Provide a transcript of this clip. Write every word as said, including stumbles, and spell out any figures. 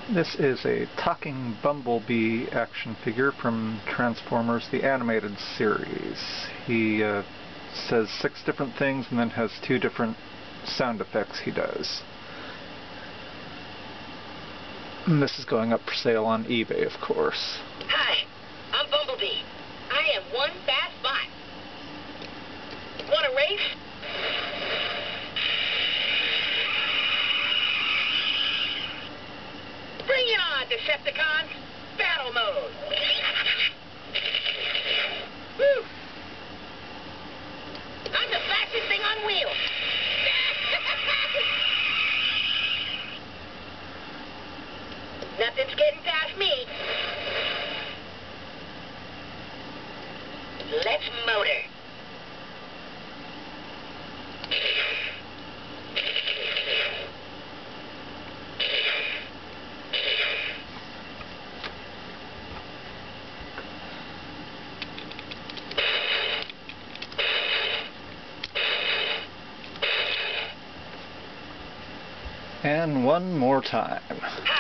This is a talking Bumblebee action figure from Transformers the Animated Series. He uh, says six different things and then has two different sound effects he does. And this is going up for sale on eBay, of course. Hi, I'm Bumblebee. I am one fast bot. Want a race? Bring it on, Decepticons! Battle mode! Woo! I'm the fastest thing on wheels! Nothing's getting past me. Let's motor. And one more time.